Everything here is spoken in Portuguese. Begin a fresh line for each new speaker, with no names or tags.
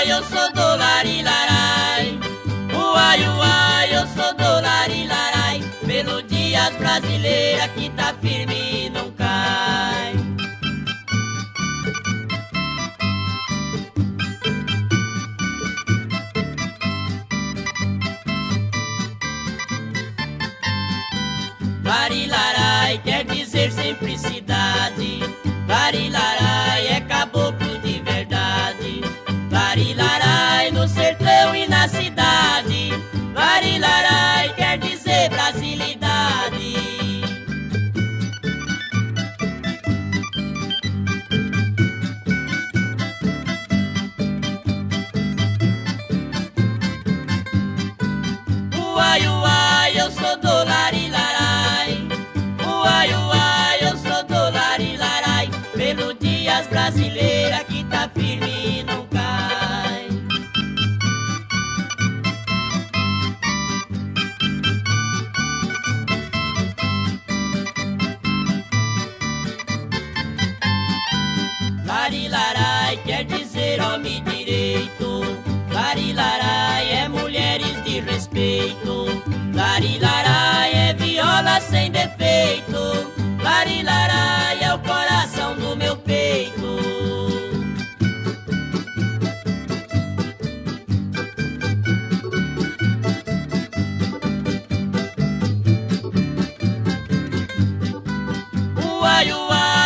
uai, eu sou do larilarai. Uai, uai, eu sou do larilarai. Melodias brasileiras que tá firme e não cai. Larilarai quer dizer simplicidade. Larilarai é caboclo de verdade. Larilarai no sertão e na cidade. Larilarai quer dizer brasilidade. Uai, uai, eu sou do larilarai. Uai, uai, eu sou do larilarai. Melodias brasileiras que tá firme e não cai. Larilarai quer dizer homem direito. Larilarai é mulheres de respeito. Larilarai é viola sem defeito. Larilarai é o coração do meu peito. Uai, uai,